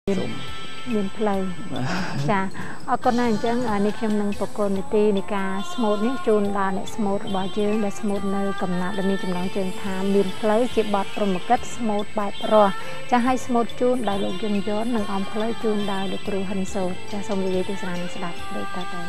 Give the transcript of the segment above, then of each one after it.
មានផ្លូវចាអរគុណណាស់អញ្ចឹងនេះខ្ញុំនឹងបកគោលនីតិនៃការស្មូតនេះជូនដល់អ្នកស្មូតរបស់យើងដែលស្មូតនៅកំណត់ដែលមានចំណងជើងថាមានផ្លូវជាបទព្រហ្មកិត្តស្មូតបែបរស់ចាឲ្យស្មូតជូនដោយលោកយងយននិងអំផ្លូវជូនដោយលោកគ្រូហិនសូតចាសូមនិយាយទស្សនានឹងស្ដាប់ដូចតទៅ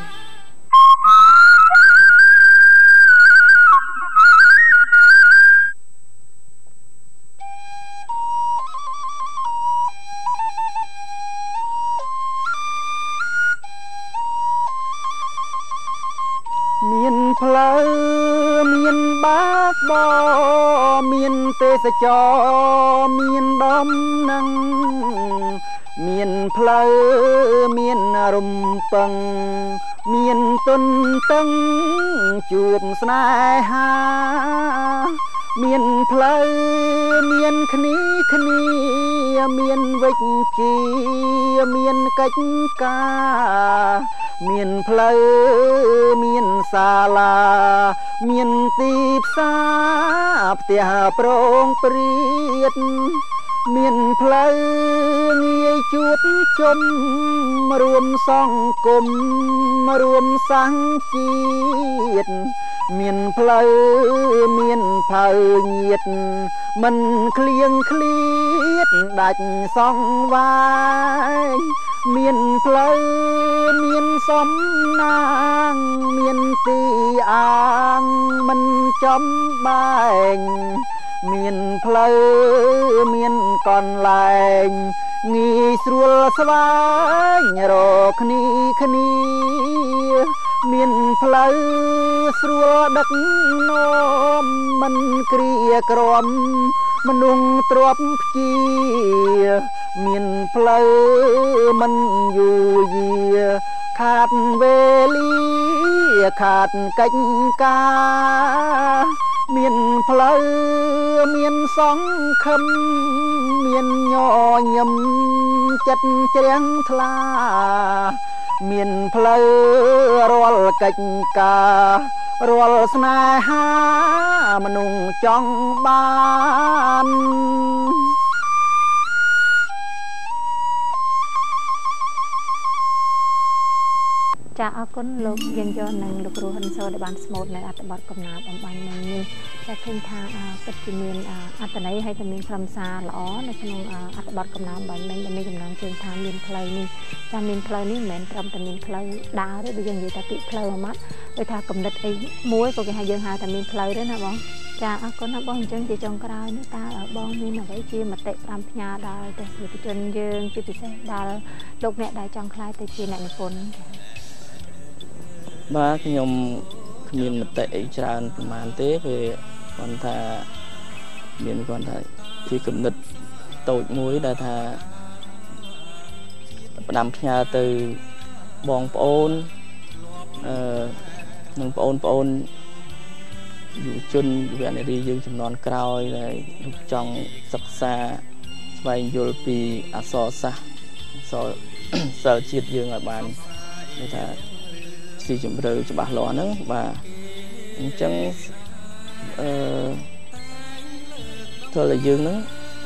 មានផ្លូវមានបាកបមានទេសចរមានដំណឹងមានផ្លូវមានរំពឹងមានទុនតឹងជួបស្នេហាមានផ្លូវមានគ្នាមានវិជ្ជាមានកិច្ចការមានផ្លូវមានសាលាមានទីផ្សារផ្ទះប្រងព្រាតមានផ្លូវងាយជួបជុំរួមសង្គមរួមសាសជាតិមានផ្លូវមានផៅញាតមិនឃ្លៀងឃ្លាតដាច់សងវាយមានផ្លូវមានសំណាងមានទីអាងមិនចំបែងមានផ្លូវមានកន្លែងងាយស្រួលស្វែងរកគ្នាមានផ្លូវស្រួលដឹកនាំមិនគ្រាក្រំមនុស្សទ្រពព្យាមានផ្លូវមិនយូរយាខាតវេលាខាតកិច្ចការមានផ្លូវមានសង្ឃឹមមានញញឹមចិត្តជ្រះថ្លាមានផ្លូវរាល់កិច្ចការរាល់ស្នេហាមនុស្សចង់បានចាអរគុណលោកយងយននិងលោកគ្រូហ៊ុនសូដែលបានស្មូតនៅអត្ថបទកំណាព្យអំបញ្ញមិញនេះចាឃើញថាពិតជាមានអត្ថន័យហើយក៏មានខ្លឹមសារល្អនៅក្នុងអត្ថបទកំណាព្យអំបញ្ញមិញដែលមានចំណងជើងថាមានផ្លូវនេះចាមានផ្លូវនេះមិនមែនត្រឹមតែមានផ្លូវដើរទេដូចយើងនិយាយថាពាក្យផ្លូវមួយម៉ាត់ដូចថាកំណត់អីមួយក៏គេហៅយើងហៅថាមានផ្លូវទេណាបងចាអរគុណណាបងអញ្ចឹងជាចុងក្រោយនេះតើបងមានអ្វីជាមតិ5ផ្ញើដល់ទស្សនិកជនយើងជាពិសេសដល់លោកអ្នកដែលចង់ក្លាយទៅជាអ្នកនិពន្ធបាទខ្ញុំគ្មានមតិអីច្រើនប្រហែលទេពេលគាត់ថាមានគាត់ថាជាគំនិតតូចមួយដែលថាផ្ដាំផ្ញើទៅបងប្អូននិងបងប្អូនយុវជនយុវនារីយើងចំនួនក្រោយដែលចង់សិក្សាស្វែងយល់ពីអក្សរសាស្ត្រសិលជាតិយើងឲ្យបានគេថាជាជំរឿច្បាស់លាស់ហ្នឹងបាទអញ្ចឹងធ្វើឲ្យយើងហ្នឹង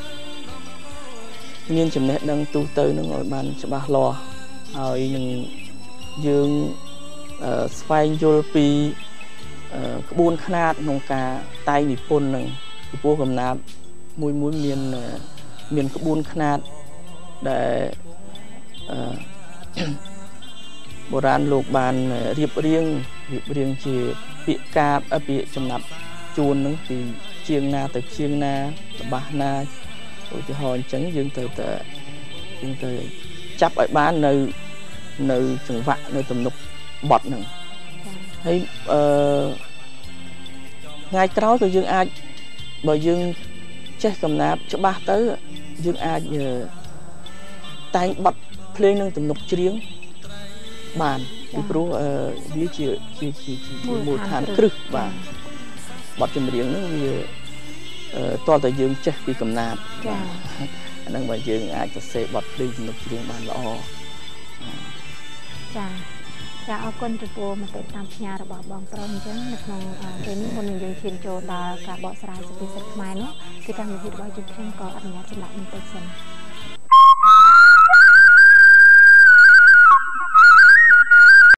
មានចំណេះដឹងទូទៅហ្នឹងឲ្យបានច្បាស់លាស់ហើយនឹងយើងស្វែងយល់ពីក្បួនខ្នាតក្នុងការតែងនិពន្ធហ្នឹងពីព្រោះកំណាព្យមួយមានក្បួនខ្នាតដែលបុរាណលោកបានរៀបរៀងជាពាក្យកាព្យពាក្យចំណាប់ជួនហ្នឹងពីជាងណាទៅជាងណារបស់ណាឧទាហរណ៍អញ្ចឹងយើងត្រូវតែចាប់ឲ្យបាននៅចង្វាក់នៅទំនុកបទហ្នឹងហើយថ្ងៃក្រោយក៏យើងអាចបើយើងចេះកំណាព្យច្បាស់ទៅយើងអាចតែងបទភ្លេងនឹងទំនុកច្រៀងបានពីព្រោះវាជាមូលដ្ឋានគ្រឹះបាទបទចម្រៀងហ្នឹងវាតើតើយើងចេះពីកំណាព្យចាអាហ្នឹងបើយើងអាចសរសេរបទភ្លេងទំនុកច្រៀងបានល្អចាអរគុណចំពោះមតិតាមផ្ញើរបស់បងប្រុសអញ្ចឹងនៅក្នុងពេលនេះមុននឹងយើងឈានចូលដល់ការបកស្រាយសុភាសិតខ្មែរនោះគឺកម្មវិធីរបស់យើងខ្ញុំក៏អនុញ្ញាតសម្រាប់បន្តិចសិន